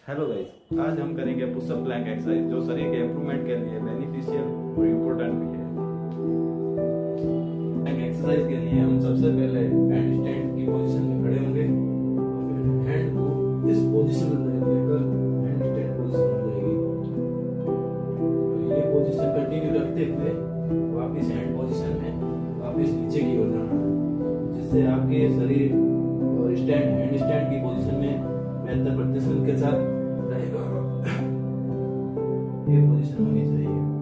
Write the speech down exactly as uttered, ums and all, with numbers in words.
Hello guys, आज हम करेंगे पुशअप प्लैंक एक्सरसाइज जो शरीर के इम्प्रूवमेंट के लिए बेनिफिशियल और इम्पोर्टेंट भी है। प्लैंक एक्सरसाइज के लिए हम सबसे पहले हैंड स्टैंड की पोजीशन में खड़े होंगे और फिर हैंड को इस पोजीशन में लेकर हैंड स्टैंड पोजीशन हो जाएगी। तो ये पोजीशन कंटिन्यू रखते हुए वापस हैंड पोजीशन में वापस नीचे की ओर जाना, जिससे आपके शरीर और स्टैंड हैंड स्टैंड की पोजीशन में बेहतर प्रदर्शन के साथ रहेगा। ये पोजीशन होनी चाहिए।